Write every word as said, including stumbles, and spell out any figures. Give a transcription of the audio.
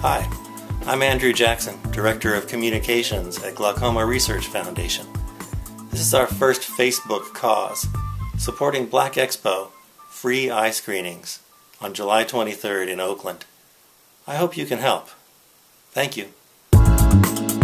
Hi, I'm Andrew Jackson, Director of Communications at Glaucoma Research Foundation. This is our first Facebook cause, supporting Black Expo free eye screenings on July twenty-third in Oakland. I hope you can help. Thank you.